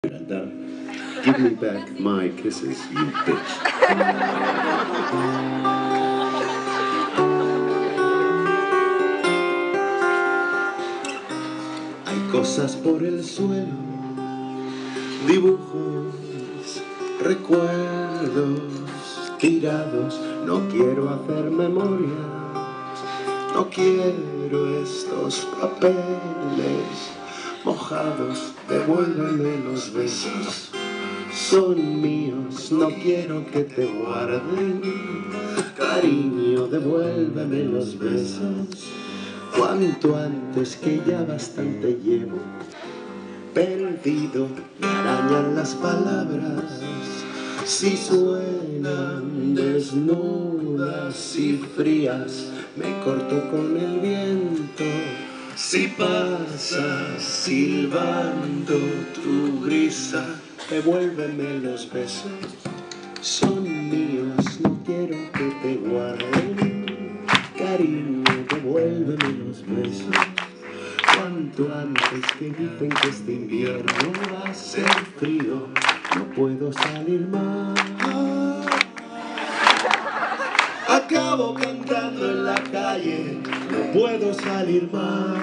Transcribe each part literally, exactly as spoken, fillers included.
Give me back my kisses, you bitch. Hay cosas por el suelo, dibujos, recuerdos tirados. No quiero hacer memoria, no quiero estos papeles mojados. Devuélveme los besos, son míos, no quiero que te guarden. Cariño, devuélveme los besos, cuanto antes, que ya bastante llevo. Perdido, me arañan las palabras, si suenan desnudas y frías, me corto con el viento. Si pasas silbando tu brisa, devuélveme los besos, son míos, no quiero que te guarden. Cariño, devuélveme los besos, cuanto antes, que dicen que este invierno va a ser frío, no puedo salir más. Acabo cantando en la calle, no puedo salir más.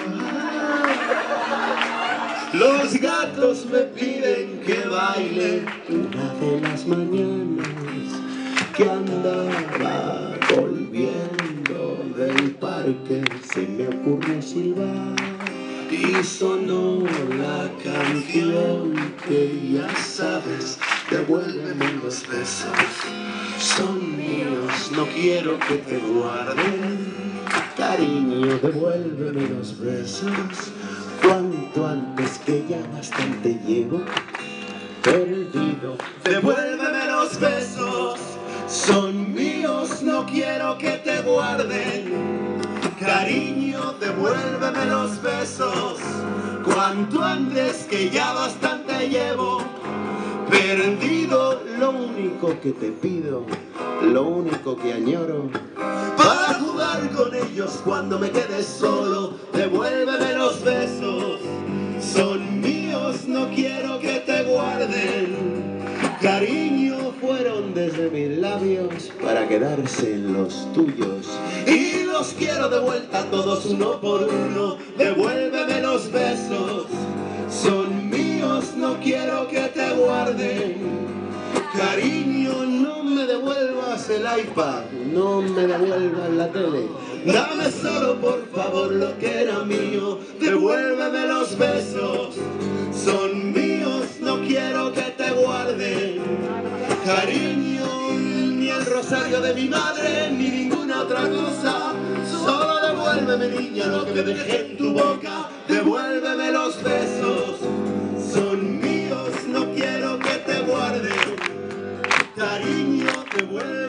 Los gatos me piden que baile. Una de las mañanas que andaba volviendo del parque, se me ocurrió silbar y sonó la canción que ya sabes. Devuélveme los besos, son míos, no quiero que te guarden. Cariño, devuélveme los besos, cuanto antes, que ya bastante llevo. Perdido, devuélveme los besos, son míos, no quiero que te guarden. Cariño, devuélveme los besos, cuanto antes, que ya bastante llevo. Perdido, lo único que te pido, lo único que añoro, para jugar con ellos cuando me quede solo. Devuélveme los besos, son míos, no quiero que te guarden. Cariño, fueron desde mis labios para quedarse en los tuyos, y los quiero de vuelta todos uno por uno. Devuélveme los besos, son míos, no quiero que te guarden. Cariño, no me devuelvas el iPad, no me devuelvas la tele, dame solo por favor lo que era mío. Devuélveme los besos, son míos, no quiero que te guarden. Cariño, ni el rosario de mi madre, ni ninguna otra cosa, solo devuélveme, niña, lo que dejé en tu boca. Devuélveme los besos, son míos, no quiero que te guarden. Cariño, devuélveme.